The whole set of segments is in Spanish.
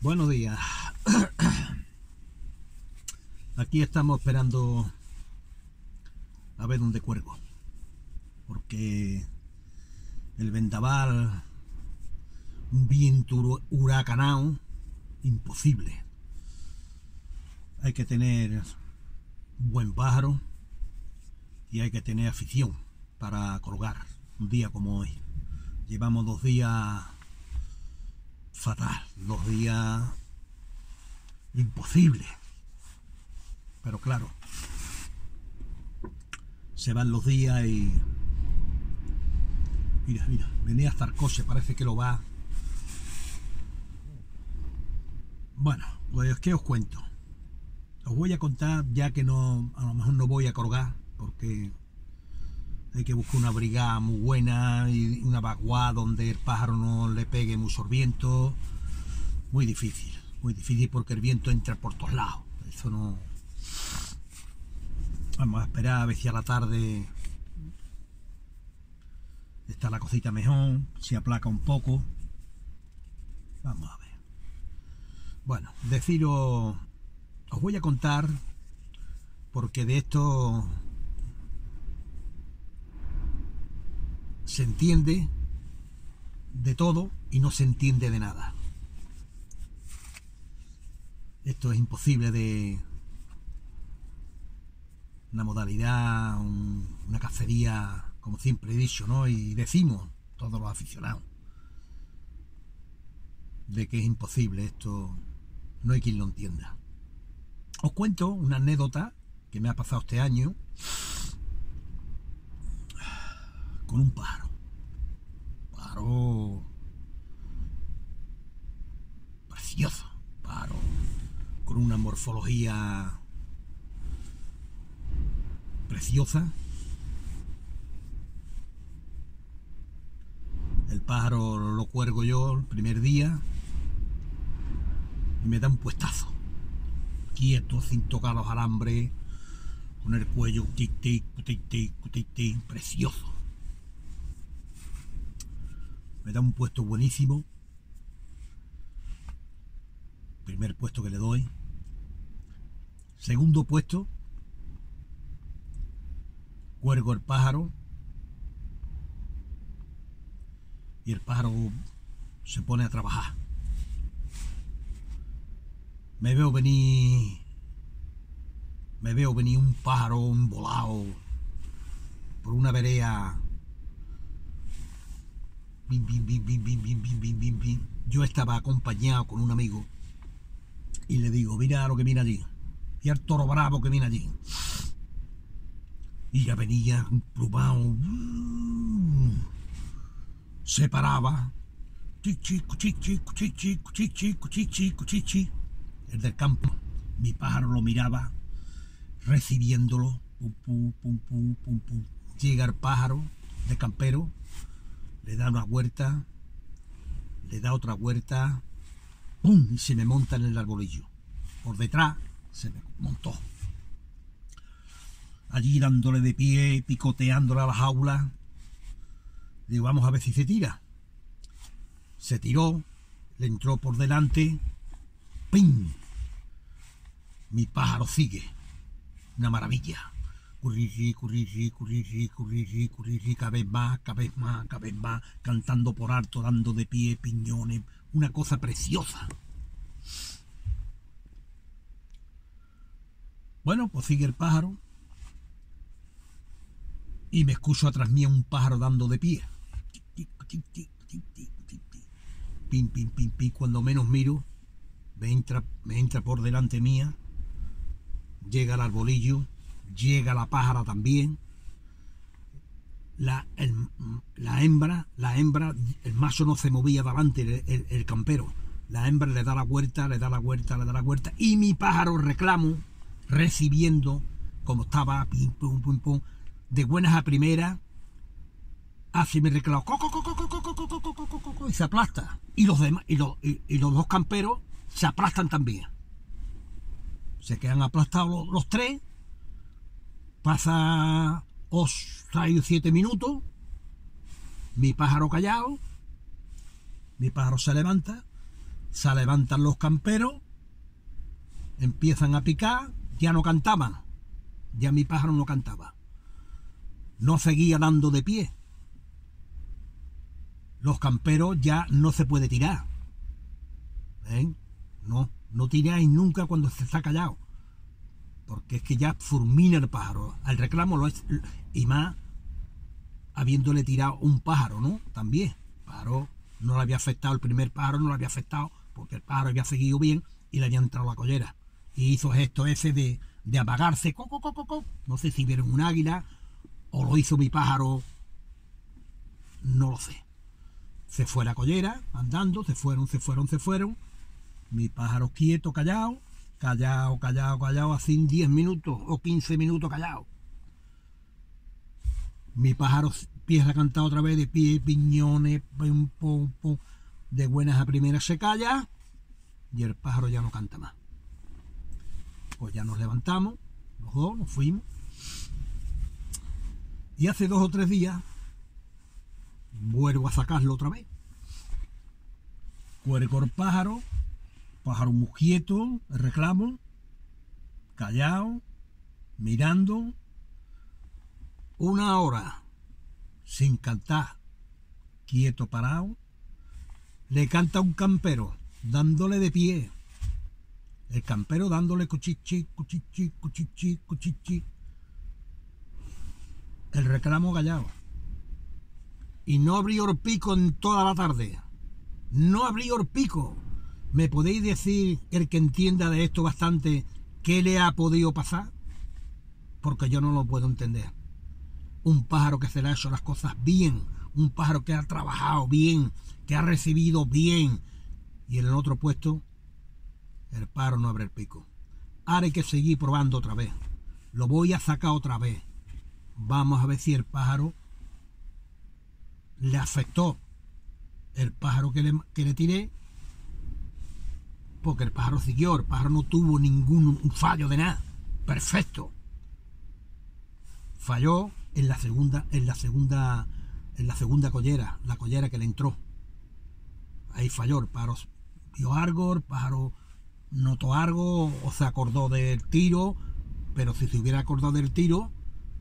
Buenos días. Aquí estamos esperando a ver dónde cuelgo, porque el vendaval, un viento huracanado, imposible. Hay que tener un buen pájaro y hay que tener afición para colgar un día como hoy. Llevamos 2 días fatal, 2 días imposibles. Pero claro, se van los días y... Mira, venía hasta el coche, parece que lo va... Bueno, pues ¿qué os cuento? Os voy a contar, ya que no, a lo mejor no voy a colgar, porque hay que buscar una brigada muy buena y una vaguada donde el pájaro no le pegue mucho viento. Muy difícil porque el viento entra por todos lados. Eso no... Vamos a esperar a ver si a la tarde está la cosita mejor, se aplaca un poco. Vamos a ver. Bueno, deciros, os voy a contar, porque de esto se entiende de todo y no se entiende de nada. Esto es imposible de una modalidad, una cacería, como siempre he dicho, ¿no? Y decimos todos los aficionados de que es imposible esto, no hay quien lo entienda. Os cuento una anécdota que me ha pasado este año con un pájaro. Pájaro precioso, pájaro con una morfología preciosa. El pájaro lo cuelgo yo el primer día y me da un puestazo, quieto, sin tocar los alambres, con el cuello tic tic, precioso. Me da un puesto buenísimo, primer puesto que le doy. Segundo puesto, cuelgo el pájaro y el pájaro se pone a trabajar. Me veo venir un pájaro volado por una vereda. Bim, bim, bim, bim, bim, bim, bim, bim, bim, bim. Yo estaba acompañado con un amigo y le digo, mira lo que viene allí, y el toro bravo que viene allí. Y ya venía un plumado, se paraba, el del campo. Mi pájaro lo miraba, recibiéndolo, pum, pum, pum, pum, pum, pum. Llega el pájaro de campero, le da una huerta, le da otra huerta, pum, y se me monta en el arbolillo. Por detrás se me montó. Allí dándole de pie, picoteándole a la jaula. Digo, vamos a ver si se tira. Se tiró, le entró por delante, ¡pim! Mi pájaro sigue, una maravilla. Currirri, cada vez más, cantando por alto, dando de pie, piñones, una cosa preciosa. Bueno, pues sigue el pájaro y me escucho atrás mío un pájaro dando de pie. Pim, pim, pim, pim. Cuando menos miro, me entra por delante mía, llega al arbolillo, llega la pájara también. La hembra, el macho no se movía delante, el campero. La hembra le da la vuelta, y mi pájaro reclamo, recibiendo, como estaba, pim, pum, pum, pum, de buenas a primeras, hace mi reclamo, y se aplasta. Y los demás, y los dos camperos se aplastan también. Se quedan aplastados los tres. Pasa 6 o 7 minutos, mi pájaro callado, mi pájaro se levanta, Se levantan los camperos, empiezan a picar, ya no cantaban, ya mi pájaro no cantaba, no seguía dando de pie. Los camperos ya no se puede tirar. ¿Ven? No tiráis nunca cuando se está callado, porque es que ya fulmina el pájaro. Al reclamo lo es, y más habiéndole tirado un pájaro, ¿no? También, pájaro no le había afectado, el primer pájaro no le había afectado, porque el pájaro había seguido bien y le había entrado la collera. Y hizo esto ese de apagarse, no sé si vieron un águila, o lo hizo mi pájaro, no lo sé. Se fue la collera, andando, se fueron. Mi pájaro quieto, callado, así 10 minutos o 15 minutos callado. Mi pájaro empieza a cantar otra vez de pie, piñones, pum, pum, pum. De buenas a primeras se calla y el pájaro ya no canta más. Pues ya nos levantamos, los dos, nos fuimos. Y hace 2 o 3 días vuelvo a sacarlo otra vez. Cuerco el pájaro muy quieto, el reclamo, callado, mirando. 1 hora sin cantar, quieto, parado. Le canta un campero, dándole de pie. El campero dándole cuchichi, cuchichi, cuchichi, cuchichi. El reclamo callado. Y no abrió el pico en toda la tarde. No abrió el pico. ¿Me podéis decir, el que entienda de esto bastante, qué le ha podido pasar? Porque yo no lo puedo entender. Un pájaro que se le ha hecho las cosas bien, un pájaro que ha trabajado bien, que ha recibido bien, y en el otro puesto el pájaro no abre el pico. Ahora hay que seguir probando otra vez. Lo voy a sacar otra vez. Vamos a ver si el pájaro le afectó el pájaro que le tiré, porque el pájaro siguió, el pájaro no tuvo ningún fallo de nada, perfecto. Falló en la segunda collera, la collera que le entró. Ahí falló, el pájaro vio algo, el pájaro notó algo o se acordó del tiro, pero si se hubiera acordado del tiro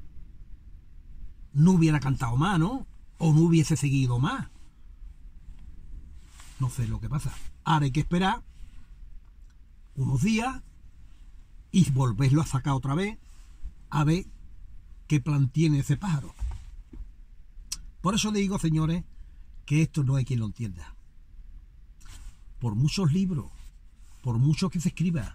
no hubiera cantado más, ¿no? O no hubiese seguido más. No sé lo que pasa. Ahora hay que esperar unos días y volverlo a sacar otra vez a ver qué plan tiene ese pájaro. Por eso digo, señores, que esto no hay quien lo entienda. Por muchos libros, por mucho que se escriba,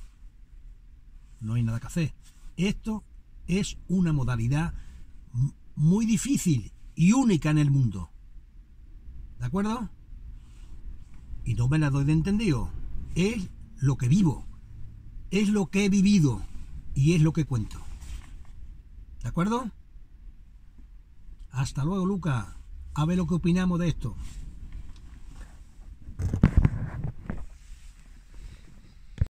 no hay nada que hacer. Esto es una modalidad muy difícil y única en el mundo. ¿De acuerdo? Y no me la doy de entendido. Es lo que vivo, es lo que he vivido y es lo que cuento. ¿De acuerdo? Hasta luego, Lucas. A ver lo que opinamos de esto.